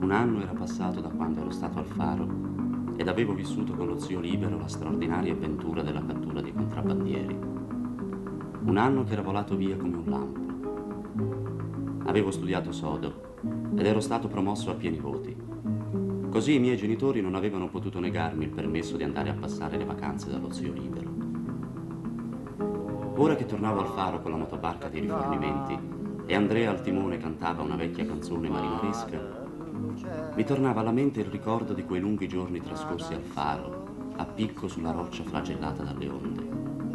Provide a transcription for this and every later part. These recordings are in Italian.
Un anno era passato da quando ero stato al faro ed avevo vissuto con lo zio Libero la straordinaria avventura della cattura di contrabbandieri. Un anno che era volato via come un lampo. Avevo studiato sodo ed ero stato promosso a pieni voti. Così i miei genitori non avevano potuto negarmi il permesso di andare a passare le vacanze dallo zio Libero. Ora che tornavo al faro con la motobarca dei rifornimenti e Andrea al timone cantava una vecchia canzone marinaresca, mi tornava alla mente il ricordo di quei lunghi giorni trascorsi al faro, a picco sulla roccia flagellata dalle onde.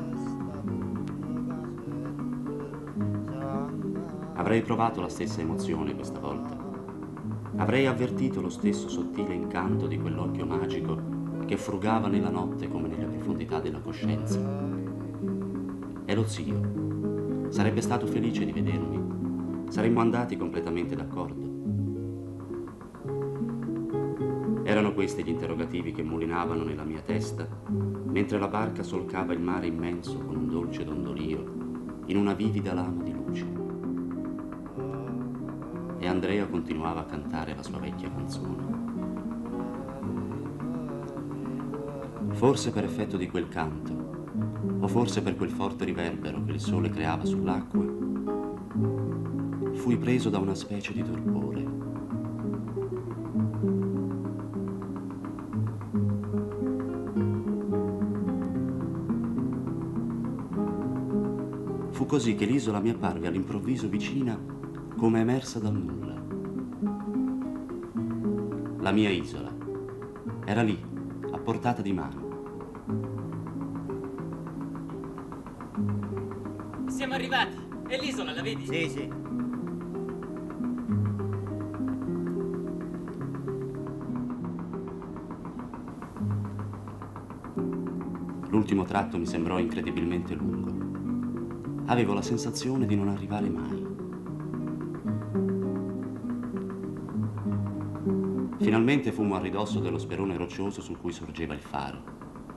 Avrei provato la stessa emozione questa volta. Avrei avvertito lo stesso sottile incanto di quell'occhio magico che frugava nella notte come nelle profondità della coscienza. E lo zio sarebbe stato felice di vedermi. Saremmo andati completamente d'accordo. Erano questi gli interrogativi che mulinavano nella mia testa, mentre la barca solcava il mare immenso con un dolce dondolio, in una vivida lama di luce. E Andrea continuava a cantare la sua vecchia canzone. Forse per effetto di quel canto, o forse per quel forte riverbero che il sole creava sull'acqua, fui preso da una specie di torpore. Fu così che l'isola mi apparve all'improvviso vicina come emersa dal nulla. La mia isola era lì, a portata di mano. Siamo arrivati. È l'isola, la vedi? Sì, sì. L'ultimo tratto mi sembrò incredibilmente lungo. Avevo la sensazione di non arrivare mai. Finalmente fummo a ridosso dello sperone roccioso su cui sorgeva il faro.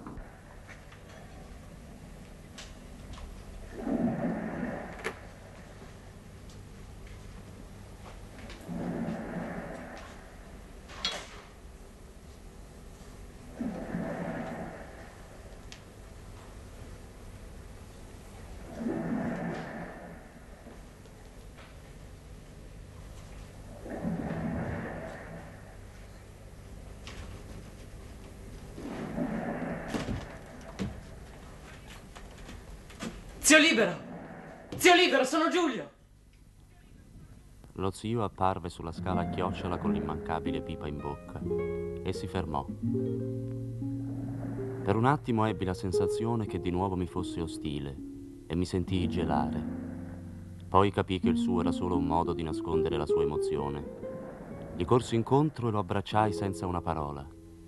Zio Libero! Zio Libero, sono Giulio! Lo zio apparve sulla scala a chiocciola con l'immancabile pipa in bocca e si fermò. Per un attimo ebbi la sensazione che di nuovo mi fosse ostile e mi sentii gelare. Poi capii che il suo era solo un modo di nascondere la sua emozione. Gli corsi incontro e lo abbracciai senza una parola.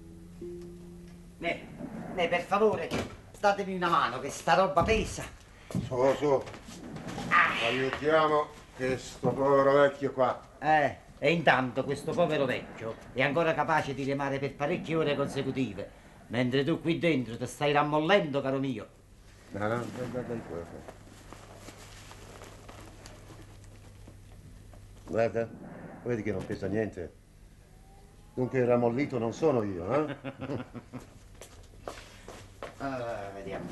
Per favore, datemi una mano, che sta roba pesa. Su. Aiutiamo questo povero vecchio qua. E intanto questo povero vecchio è ancora capace di remare per parecchie ore consecutive, mentre tu qui dentro ti stai rammollendo, caro mio. No, dai. Guarda, vedi che non pesa niente. Dunque il rammollito non sono io, eh? Allora, vediamo.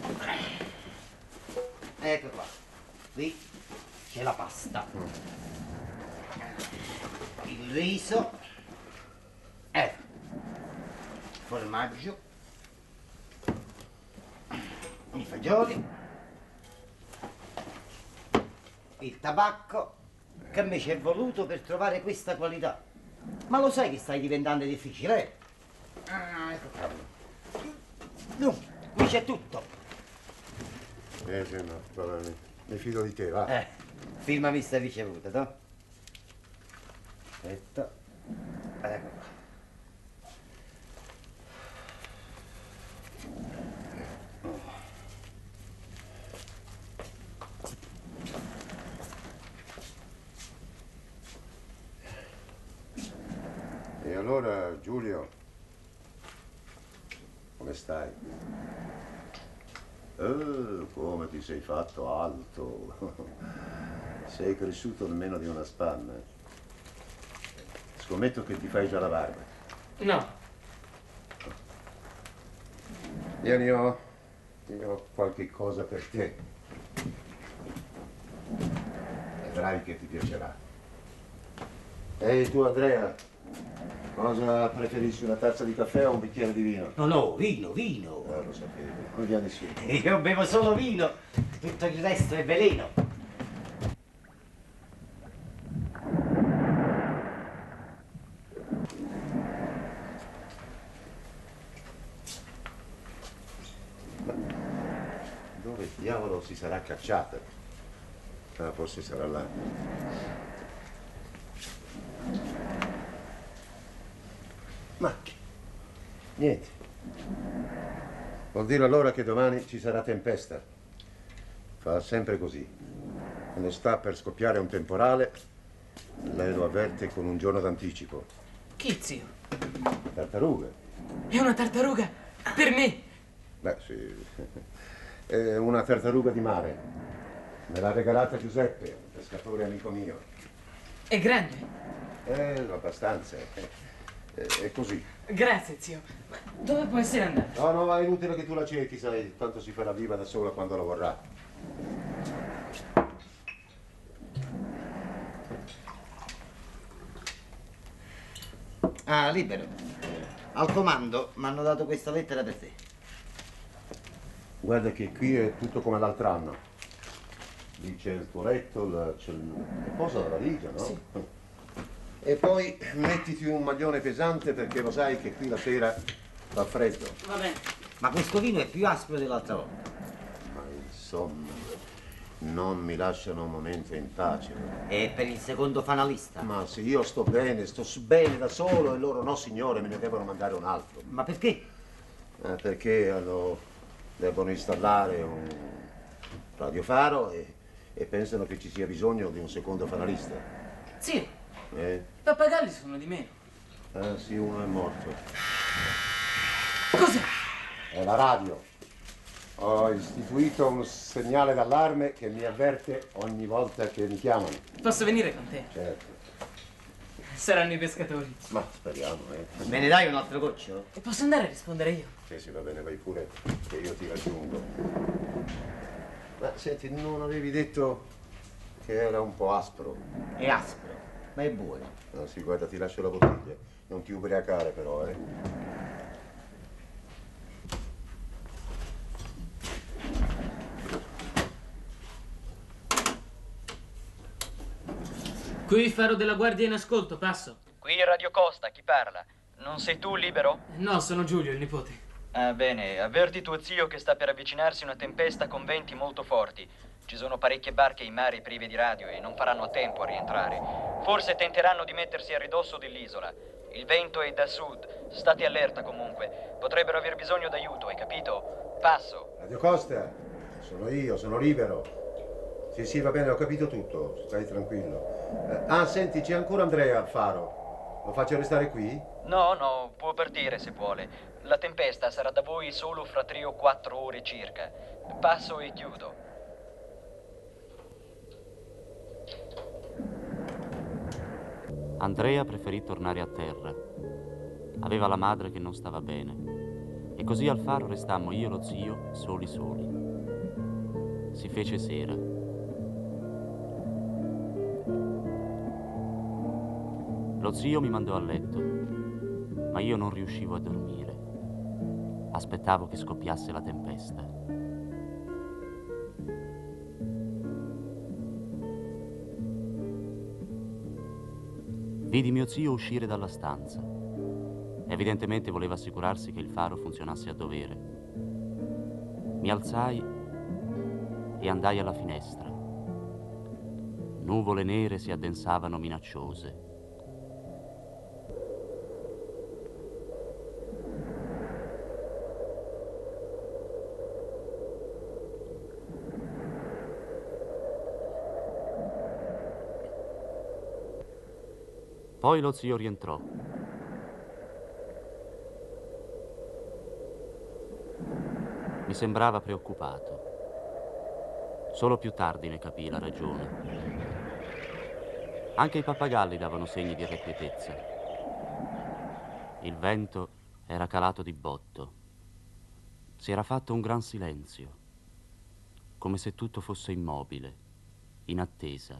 Ecco qua. Qui c'è la pasta. Il riso. Il formaggio. I fagioli. Il tabacco. Che mi ci è voluto per trovare questa qualità. Ma lo sai che stai diventando difficile, eh? Ecco qua. Dunque, qui c'è tutto. Sì, no, vabbè, mi fido di te, va. Firmami sta ricevuta, no? Aspetta. Ecco qua. E allora, Giulio, come stai? Come ti sei fatto alto. Sei cresciuto almeno di una spanna. Scommetto che ti fai già la barba. No. Io ho qualche cosa per te. Vedrai che ti piacerà. Ehi tu, Andrea, cosa preferisci, una tazza di caffè o un bicchiere di vino? No, no, vino. Lo sapevo. Come vieni su? Io bevo solo vino, tutto il resto è veleno. Dove diavolo si sarà cacciata? Ah, forse sarà là. Ma niente. Vuol dire allora che domani ci sarà tempesta. Fa sempre così. Quando sta per scoppiare un temporale, lei lo avverte con un giorno d'anticipo. Chi, zio? Tartaruga. È una tartaruga per me. Beh, sì. È una tartaruga di mare. Me l'ha regalata Giuseppe, un pescatore amico mio. È grande. Abbastanza. È così. Grazie, zio. Ma dove può essere andato? No, no, ma è inutile che tu la cerchi, sai, tanto si farà viva da sola quando la vorrà. Ah, libero. Al comando mi hanno dato questa lettera per te. Guarda che qui è tutto come l'altro anno. Lì c'è il tuo letto, c'è il posa la valigia, no? Sì. E poi mettiti un maglione pesante perché lo sai che qui la sera fa freddo. Va bene. Ma questo vino è più aspro dell'altra volta. Ma insomma, non mi lasciano un momento in pace. È per il secondo fanalista. Ma se io sto bene bene da solo e loro no, signore, me ne devono mandare un altro. Ma perché? Perché devono installare un radiofaro e pensano che ci sia bisogno di un secondo fanalista. Zio, Eh? i pappagalli sono di meno. Ah sì, uno è morto. Cos'è? È la radio. Ho istituito un segnale d'allarme che mi avverte ogni volta che mi chiamano. Posso venire con te? Certo. Saranno i pescatori. Ma speriamo, Me ne dai un altro goccio? E posso andare a rispondere io? Sì, va bene, vai pure, che io ti raggiungo. Ma senti, non avevi detto che era un po' aspro? È aspro, ma è buono. No, sì, guarda, ti lascio la bottiglia. Non ti ubriacare però, Qui Faro della Guardia in ascolto, passo. Qui Radio Costa, chi parla? Non sei tu libero? No, sono Giulio, il nipote. Ah, bene, avverti tuo zio che sta per avvicinarsi una tempesta con venti molto forti. Ci sono parecchie barche in mare prive di radio e non faranno a tempo a rientrare. Forse tenteranno di mettersi a ridosso dell'isola. Il vento è da sud. State allerta comunque. Potrebbero aver bisogno d'aiuto, hai capito? Passo. Radio Costa, sono io, sono libero. Sì, va bene, ho capito tutto, stai tranquillo. Senti, c'è ancora Andrea al faro. Lo faccio restare qui? No, può partire se vuole. La tempesta sarà da voi solo fra 3 o 4 ore circa. Passo e chiudo. Andrea preferì tornare a terra. Aveva la madre che non stava bene. E così al faro restammo io e lo zio soli. Si fece sera. Lo zio mi mandò a letto, ma io non riuscivo a dormire. Aspettavo che scoppiasse la tempesta. Vidi mio zio uscire dalla stanza. Evidentemente voleva assicurarsi che il faro funzionasse a dovere. Mi alzai e andai alla finestra. Nuvole nere si addensavano minacciose. Poi lo zio rientrò. Mi sembrava preoccupato. Solo più tardi ne capii la ragione. Anche i pappagalli davano segni di irrequietezza. Il vento era calato di botto. Si era fatto un gran silenzio, come se tutto fosse immobile, in attesa.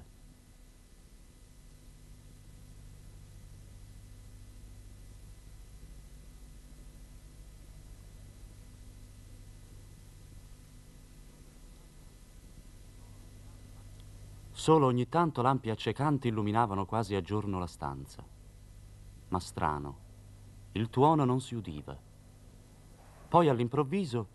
Solo ogni tanto lampi accecanti illuminavano quasi a giorno la stanza. Ma strano, il tuono non si udiva. Poi all'improvviso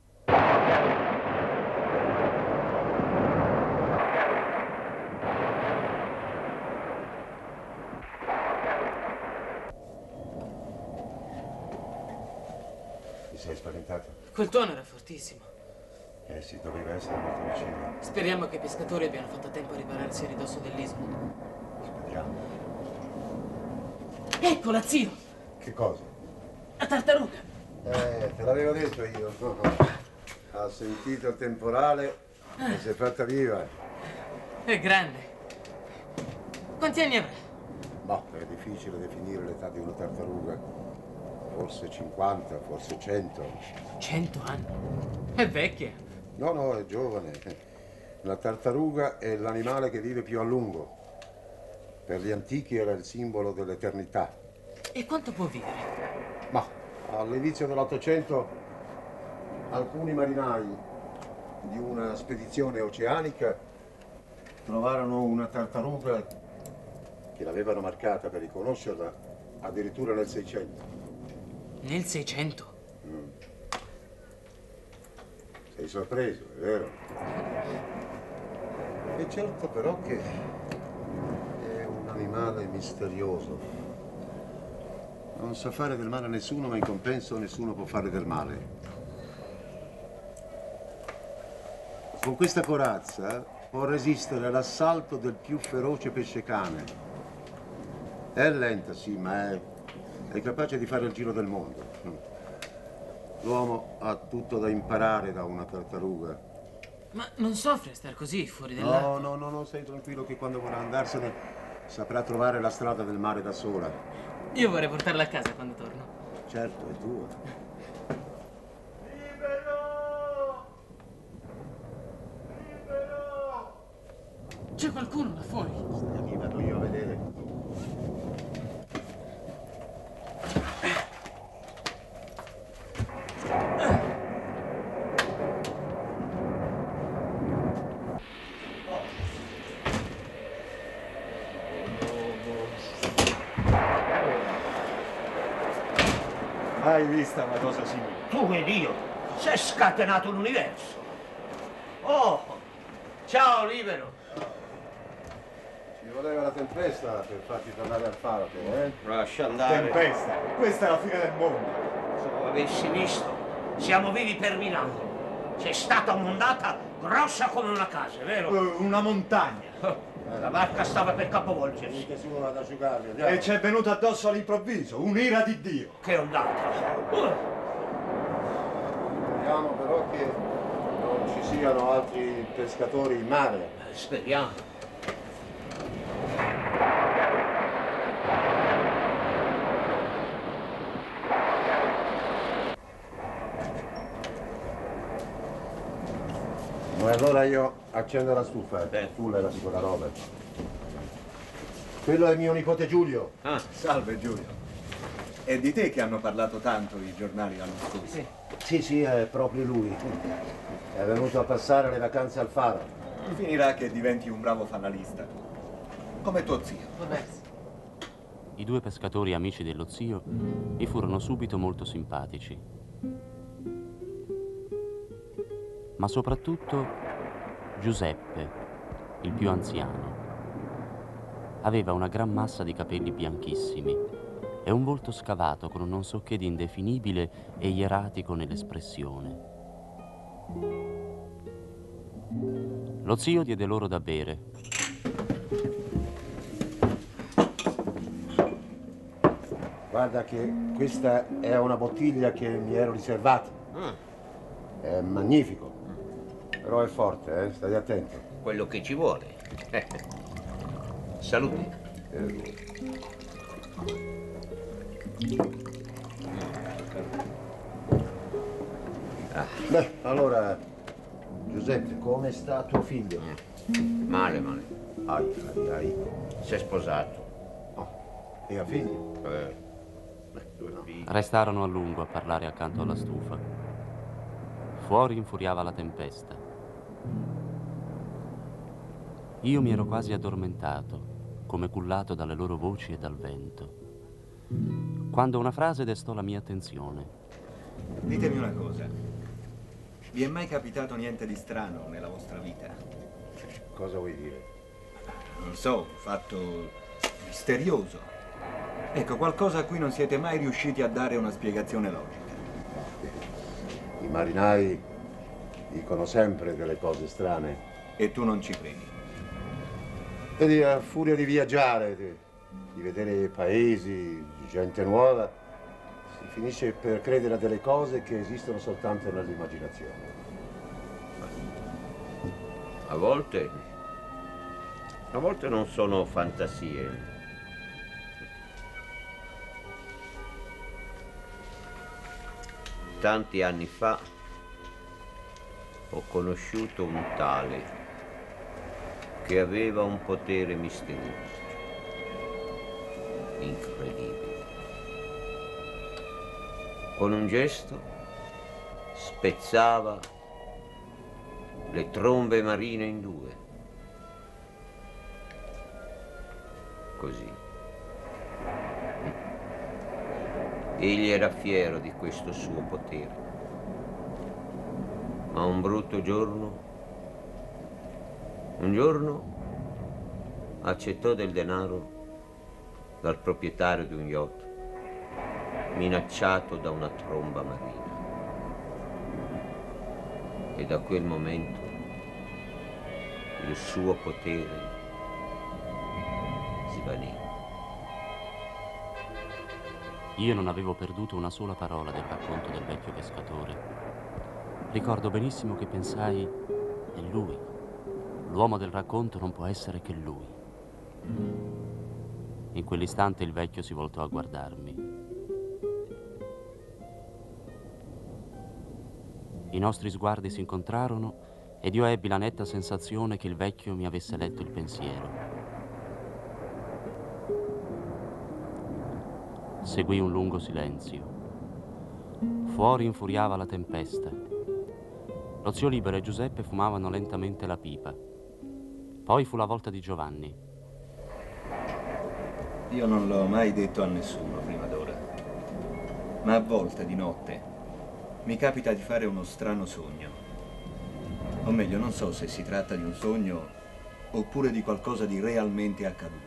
Ti sei spaventato? Quel tuono era fortissimo. Eh sì, doveva essere molto vicino. Speriamo che i pescatori abbiano fatto tempo a ripararsi a ridosso dell'isola. Speriamo. Eccola, zio! Che cosa? La tartaruga! Te l'avevo detto io. Ha sentito il temporale e si è fatta viva. È grande. Quanti anni avrà? Boh, è difficile definire l'età di una tartaruga. Forse 50, forse 100. 100 anni. È vecchia. No, è giovane. La tartaruga è l'animale che vive più a lungo. Per gli antichi era il simbolo dell'eternità. E quanto può vivere? Ma all'inizio dell'Ottocento alcuni marinai di una spedizione oceanica trovarono una tartaruga che l'avevano marcata per riconoscerla addirittura nel 600. Nel 600? Sei sorpreso, è vero? È certo però che è un animale misterioso. Non sa fare del male a nessuno, ma in compenso nessuno può fare del male. Con questa corazza può resistere all'assalto del più feroce pescecane. È lenta, sì, ma è capace di fare il giro del mondo. L'uomo ha tutto da imparare da una tartaruga. Ma non soffre star così fuori dall'acqua? No, stai tranquillo che quando vorrà andarsene saprà trovare la strada del mare da sola. Io vorrei portarla a casa quando torno. Certo, è tua. Libero! Libero! C'è qualcuno là fuori. Stai lì, vado io a vedere. Mai vista una cosa simile? Tu ed io, si è scatenato l'universo. Oh, ciao Libero. Ci voleva la tempesta per farti tornare al faro, eh? Lascia andare. Tempesta, questa è la fine del mondo. Se lo avessi visto, siamo vivi per miracolo. C'è stata un'ondata grossa come una casa, vero? Una montagna. La barca stava per capovolgersi. Venite su ad asciugarvi, andiamo. E ci è venuta addosso all'improvviso, un'ira di Dio. Che ondata. Speriamo però che non ci siano altri pescatori in mare. Speriamo. E allora io accendo la stufa, tu levati quella roba. Quello è mio nipote Giulio. Ah, salve Giulio. È di te che hanno parlato tanto i giornali l'anno scorso? Sì, è proprio lui. È venuto a passare le vacanze al faro. Finirà che diventi un bravo fanalista. Come tuo zio. Può darsi. i due pescatori amici dello zio gli furono subito molto simpatici. Ma soprattutto Giuseppe, il più anziano. Aveva una gran massa di capelli bianchissimi e un volto scavato con un non so che di indefinibile e ieratico nell'espressione. Lo zio diede loro da bere. Guarda che questa è una bottiglia che mi ero riservata. È magnifico. Però è forte, stai attento. Quello che ci vuole. Salute. Beh, allora, Giuseppe, come sta tuo figlio? Male, male. Ai. Si è sposato. Oh, e ha figli? Due figli. Restarono a lungo a parlare accanto alla stufa. Fuori infuriava la tempesta. Io mi ero quasi addormentato, come cullato dalle loro voci e dal vento, quando una frase destò la mia attenzione. Ditemi una cosa. Vi è mai capitato niente di strano nella vostra vita? Cosa vuoi dire? Non so, un fatto misterioso. Ecco, qualcosa a cui non siete mai riusciti a dare una spiegazione logica. I marinai dicono sempre delle cose strane. E tu non ci credi. Vedi, a furia di viaggiare, di vedere paesi, gente nuova, si finisce per credere a delle cose che esistono soltanto nell'immaginazione. A volte non sono fantasie. Tanti anni fa ho conosciuto un tale che aveva un potere misterioso, incredibile. Con un gesto spezzava le trombe marine in due. Così. Egli era fiero di questo suo potere, ma un giorno accettò del denaro dal proprietario di un yacht, minacciato da una tromba marina. E da quel momento il suo potere svanì. Io non avevo perduto una sola parola del racconto del vecchio pescatore. Ricordo benissimo che pensai, è lui. L'uomo del racconto non può essere che lui. In quell'istante il vecchio si voltò a guardarmi. I nostri sguardi si incontrarono ed io ebbi la netta sensazione che il vecchio mi avesse letto il pensiero. Seguì un lungo silenzio. Fuori infuriava la tempesta. Lo zio Libero e Giuseppe fumavano lentamente la pipa. Poi fu la volta di Giovanni. Io non l'ho mai detto a nessuno prima d'ora, ma a volte di notte mi capita di fare uno strano sogno. O meglio, non so se si tratta di un sogno oppure di qualcosa di realmente accaduto.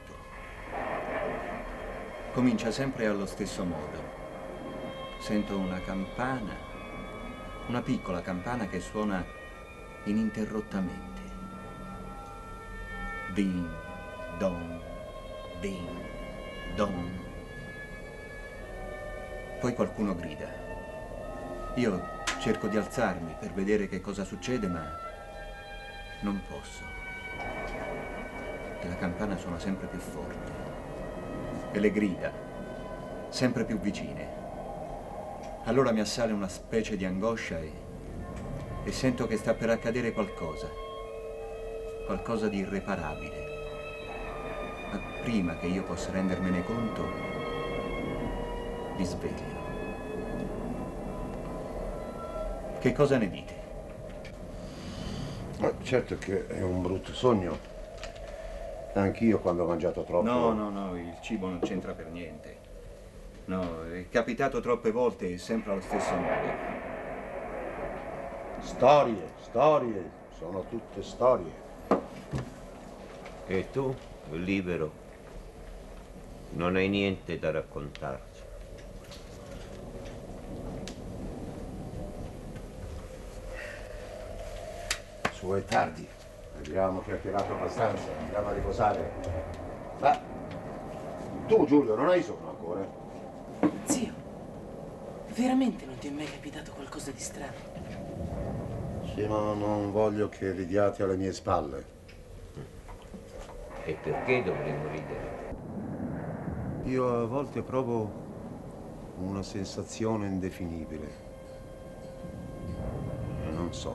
Comincia sempre allo stesso modo. Sento una campana, una piccola campana che suona ininterrottamente. Ding, dong, ding, dong. Poi qualcuno grida. Io cerco di alzarmi per vedere che cosa succede, ma non posso. E la campana suona sempre più forte. E le grida, sempre più vicine. Allora mi assale una specie di angoscia e sento che sta per accadere qualcosa di irreparabile. Ma prima che io possa rendermene conto, mi sveglio. Che cosa ne dite? Certo che è un brutto sogno. Anch'io quando ho mangiato troppo... No, il cibo non c'entra per niente. No, è capitato troppe volte e sempre allo stesso modo. Storie, sono tutte storie. E tu, Libero, non hai niente da raccontarci. Su, è tardi. Abbiamo chiacchierato abbastanza, andiamo a riposare. Ma tu, Giulio, non hai sonno ancora? Zio, veramente non ti è mai capitato qualcosa di strano? Sì, ma non voglio che ridiate alle mie spalle. E perché dovremmo ridere? Io a volte provo una sensazione indefinibile. Non so.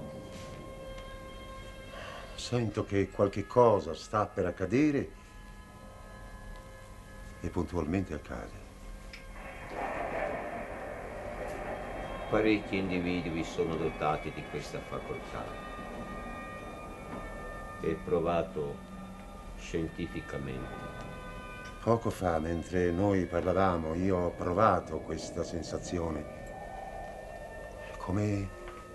Sento che qualche cosa sta per accadere e puntualmente accade. Parecchi individui sono dotati di questa facoltà. È provato scientificamente. Poco fa, mentre noi parlavamo, io ho provato questa sensazione. Come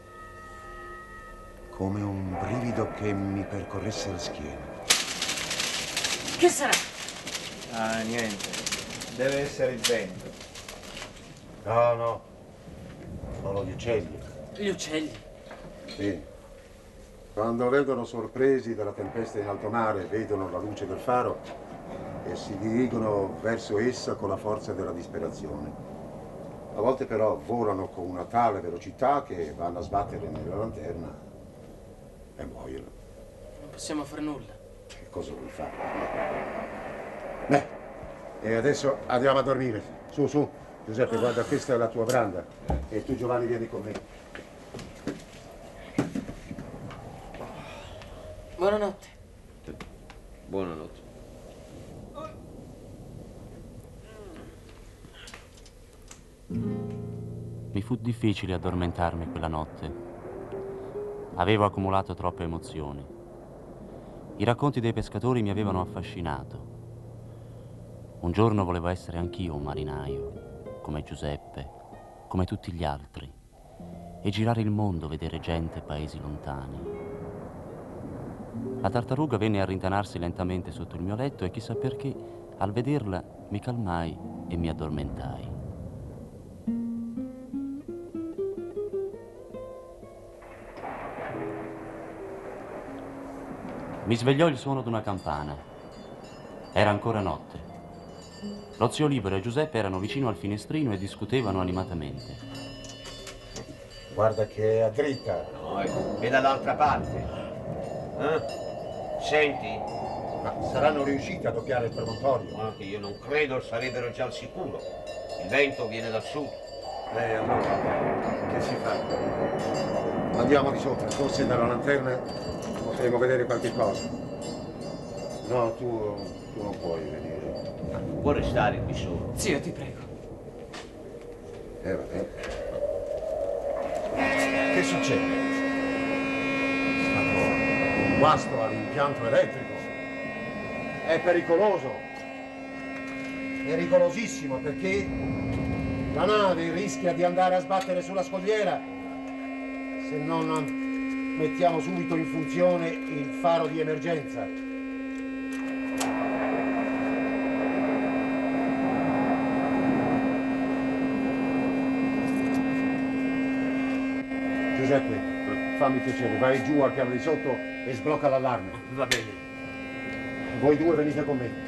un brivido che mi percorresse la schiena. Che sarà? Ah, niente. Deve essere il vento. No, no. Sono gli uccelli. Gli uccelli? Sì. Quando vengono sorpresi dalla tempesta in alto mare, vedono la luce del faro e si dirigono verso essa con la forza della disperazione. A volte però volano con una tale velocità che vanno a sbattere nella lanterna e muoiono. Non possiamo fare nulla. Che cosa vuoi fare? Beh, e adesso andiamo a dormire. Su, su. Giuseppe, guarda, questa è la tua branda. E tu, Giovanni, vieni con me. Buonanotte. Buonanotte. Mi fu difficile addormentarmi quella notte. Avevo accumulato troppe emozioni. I racconti dei pescatori mi avevano affascinato. Un giorno volevo essere anch'io un marinaio, come Giuseppe, come tutti gli altri, e girare il mondo, vedere gente e paesi lontani. La tartaruga venne a rintanarsi lentamente sotto il mio letto e chissà perché, al vederla, mi calmai e mi addormentai. Mi svegliò il suono di una campana. Era ancora notte. Lo zio Libero e Giuseppe erano vicino al finestrino e discutevano animatamente. Guarda che è a dritta. No, è dall'altra parte. Senti? Ma saranno riusciti a doppiare il promontorio? Ma che io non credo, sarebbero già al sicuro. Il vento viene dal sud. Allora, che si fa? Andiamo di sopra, forse dalla lanterna potremo vedere qualche cosa. No, tu non puoi venire. Può restare qui solo. Zio, ti prego. Vabbè. Che succede? Un guasto all'impianto elettrico. È pericoloso. Pericolosissimo perché la nave rischia di andare a sbattere sulla scogliera se non mettiamo subito in funzione il faro di emergenza. Giuseppe, fammi piacere, vai giù al piano di sotto e sblocca l'allarme. Va bene. Voi due venite con me.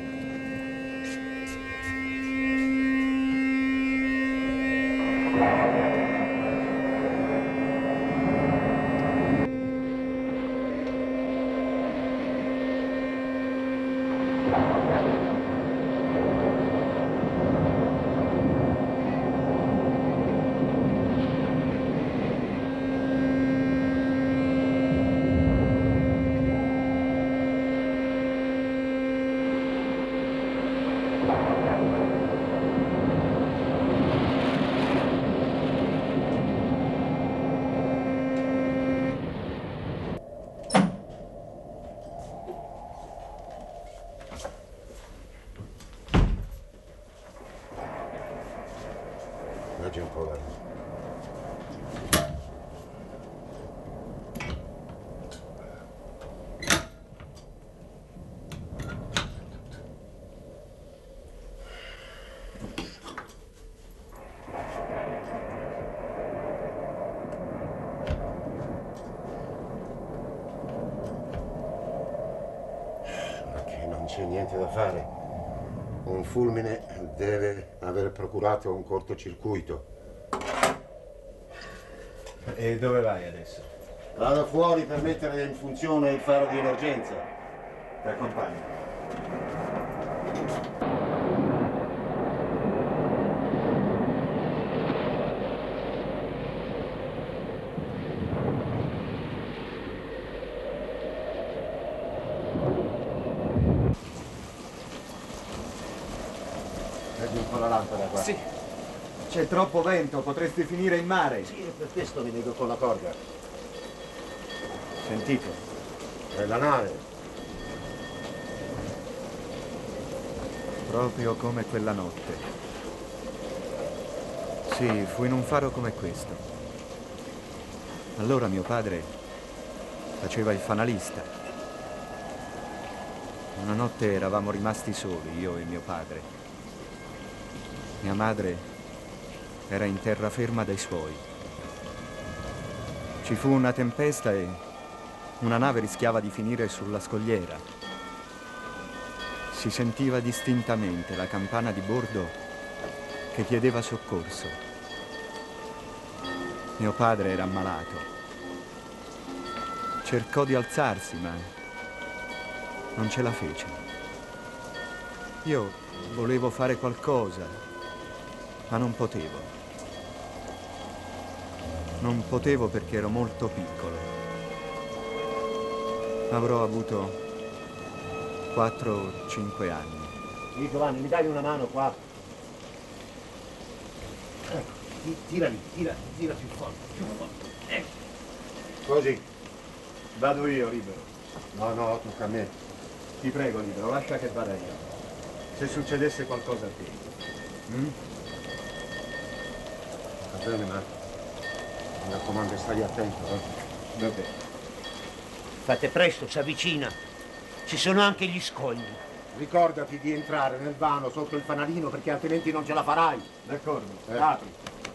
Leggi un po' l'aria. Ma che non c'è niente da fare. Un fulmine deve aver procurato un cortocircuito. E dove vai adesso? Vado fuori per mettere in funzione il faro di emergenza. Ti accompagno. Accendi un po' la lampada qua. Sì. C'è troppo vento, potreste finire in mare. Sì, e per questo vi leggo con la corda. Sentite, È la nave. proprio come quella notte. Sì, fu in un faro come questo. Allora mio padre faceva il fanalista. Una notte eravamo rimasti soli, io e mio padre. Mia madre era in terraferma dai suoi. Ci fu una tempesta e una nave rischiava di finire sulla scogliera. Si sentiva distintamente la campana di bordo che chiedeva soccorso. Mio padre era ammalato. Cercò di alzarsi, ma non ce la fece. Io volevo fare qualcosa, ma non potevo. Non potevo perché ero molto piccolo. Avrò avuto 4 o 5 anni. Sì, Giovanni, mi dai una mano qua? Ecco, tira lì, tira più forte, più forte. Ecco. Così. Vado io, Libero. No, no, tocca a me. Ti prego, Libero, lascia che vada io. Se succedesse qualcosa a te. Va bene, ma mi raccomando, stai attento, eh? Va bene. Fate presto, si avvicina. Ci sono anche gli scogli. Ricordati di entrare nel vano sotto il fanalino perché altrimenti non ce la farai. D'accordo, Apri.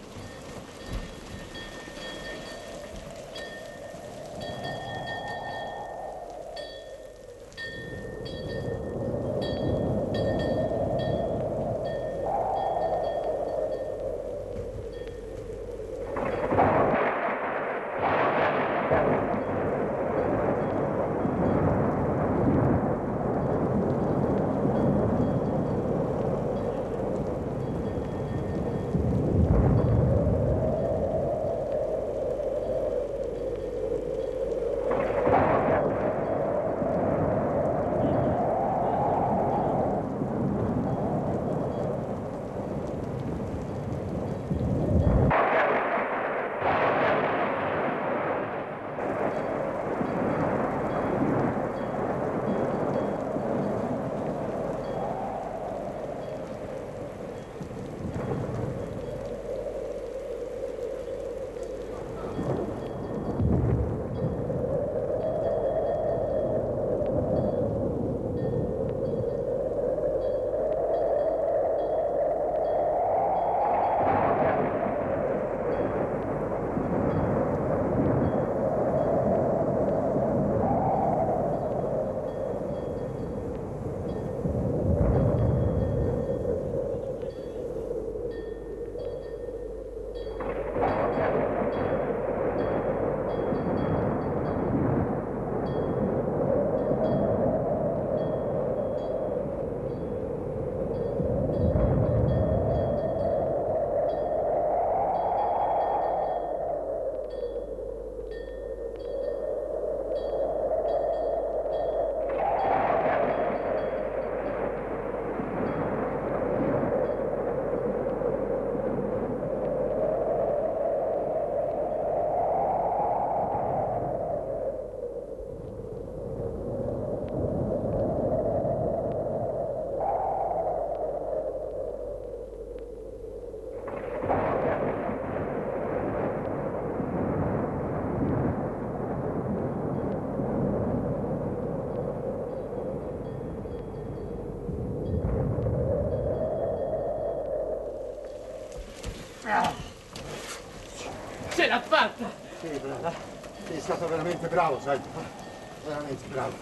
Ce l'ha fatta! Sì, bravo. Sei stato veramente bravo, sai? Veramente bravo.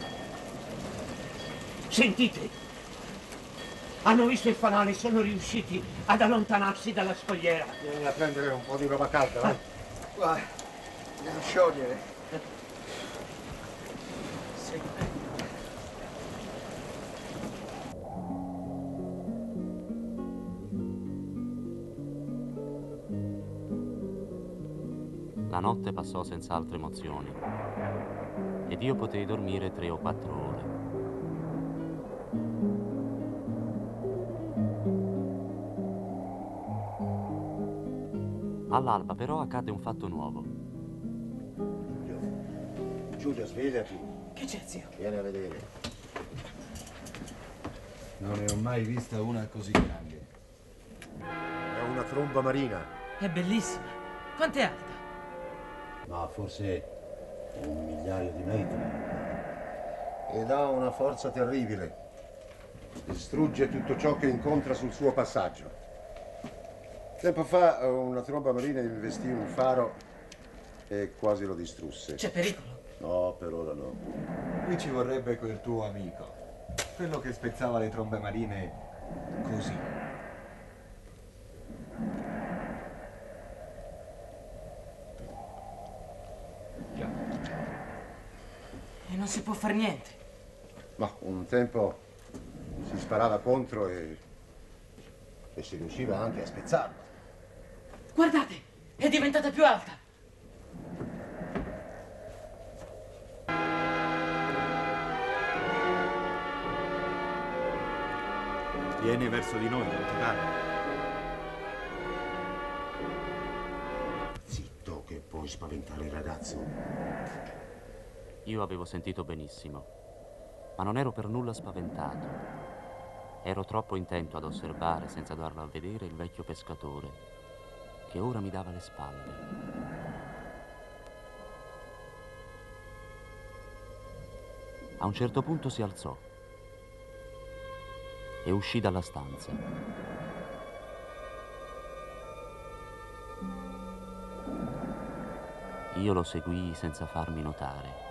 Sentite! Hanno visto il fanale e sono riusciti ad allontanarsi dalla scogliera. Vieni a prendere un po' di roba calda, vai. Qua, devo sciogliere. Sì. La notte passò senza altre emozioni ed io potei dormire 3 o 4 ore. All'alba però accadde un fatto nuovo. Giulio, svegliati. Che c'è, zio? Vieni a vedere. Non ne ho mai vista una così grande. È una tromba marina. È bellissima. Quant'è alta? Ma forse 1.000.000 di metri. Ed ha una forza terribile. Distrugge tutto ciò che incontra sul suo passaggio. Tempo fa una tromba marina investì un faro e quasi lo distrusse. C'è pericolo? No, per ora no. Qui ci vorrebbe quel tuo amico. Quello che spezzava le trombe marine così. Già. E non si può fare niente. Ma un tempo si sparava contro e si riusciva anche a spezzarlo. Guardate, è diventata più alta. Viene verso di noi, non ti pare? Zitto, che puoi spaventare il ragazzo. Io avevo sentito benissimo, ma non ero per nulla spaventato. Ero troppo intento ad osservare, senza darlo a vedere, il vecchio pescatore, che ora mi dava le spalle. A un certo punto si alzò e uscì dalla stanza. Io lo seguii senza farmi notare.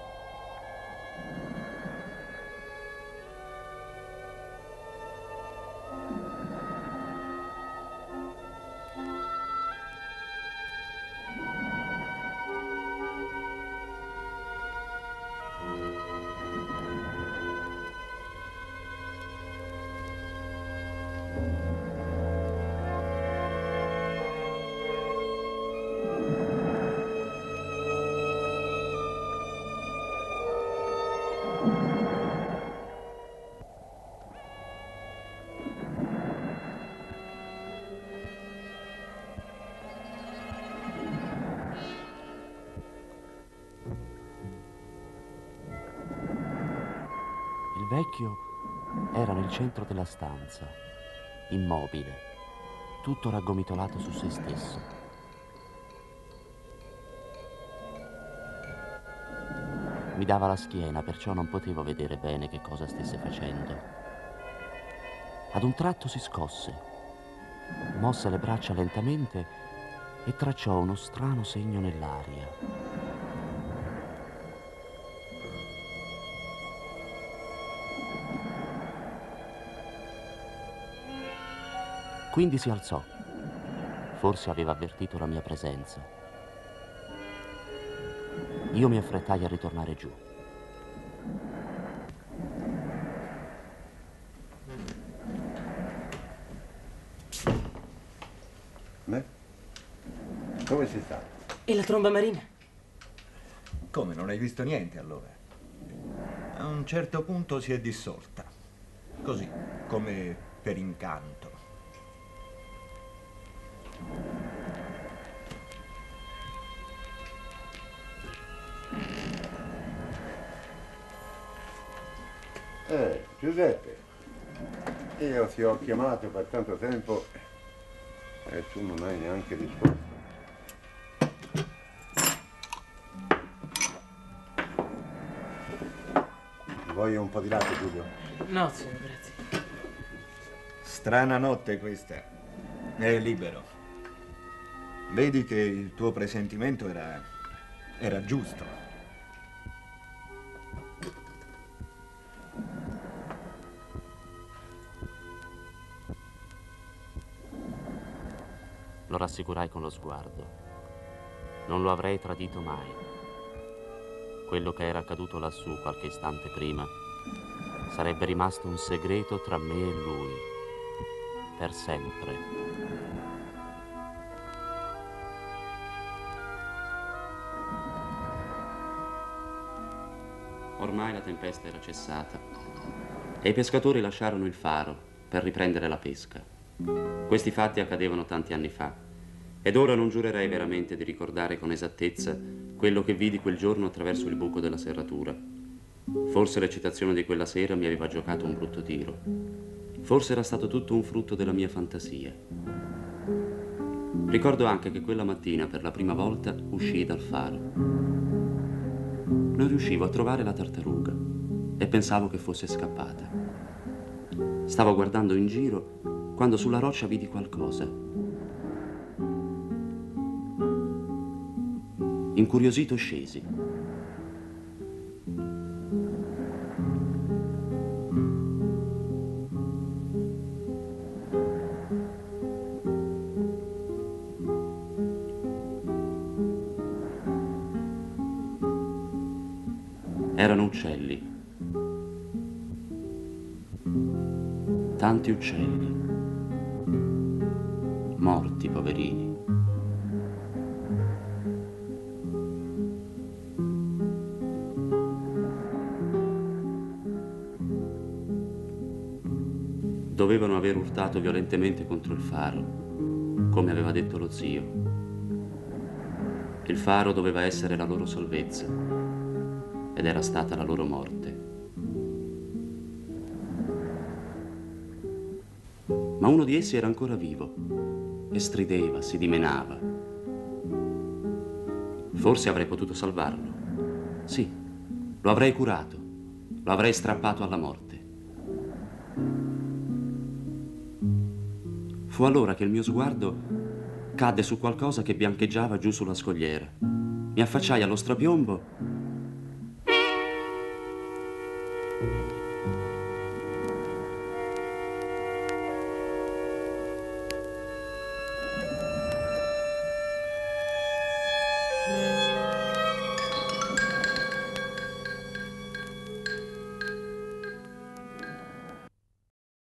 Il vecchio era nel centro della stanza, immobile, tutto raggomitolato su se stesso. Mi dava la schiena, perciò non potevo vedere bene che cosa stesse facendo. Ad un tratto si scosse, mosse le braccia lentamente e tracciò uno strano segno nell'aria. Quindi si alzò. Forse aveva avvertito la mia presenza. Io mi affrettai a ritornare giù. Beh, come si sta? E la tromba marina? Come, non hai visto niente allora? A un certo punto si è dissolta. Così, come per incanto. Giuseppe, io ti ho chiamato per tanto tempo e tu non hai neanche risposto. Vuoi un po' di latte, Giulio? No, zio, grazie. Strana notte questa. È libero. Vedi che il tuo presentimento era giusto. Lo rassicurai con lo sguardo. Non lo avrei tradito mai. Quello che era accaduto lassù qualche istante prima sarebbe rimasto un segreto tra me e lui, per sempre. Ormai la tempesta era cessata e i pescatori lasciarono il faro per riprendere la pesca. Questi fatti accadevano tanti anni fa Ed ora non giurerei veramente di ricordare con esattezza quello che vidi quel giorno attraverso il buco della serratura. Forse l'eccitazione di quella sera mi aveva giocato un brutto tiro. Forse era stato tutto un frutto della mia fantasia. Ricordo anche che quella mattina, per la prima volta, uscii dal faro. Non riuscivo a trovare la tartaruga e pensavo che fosse scappata. Stavo guardando in giro quando sulla roccia vidi qualcosa. Incuriosito scesi. Erano uccelli. Tanti uccelli. Morti, poverini. Dovevano aver urtato violentemente contro il faro, come aveva detto lo zio. Il faro doveva essere la loro salvezza ed era stata la loro morte. Ma uno di essi era ancora vivo e strideva, si dimenava. Forse avrei potuto salvarlo. Sì, lo avrei curato, lo avrei strappato alla morte. Fu allora che il mio sguardo cadde su qualcosa che biancheggiava giù sulla scogliera. Mi affacciai allo strapiombo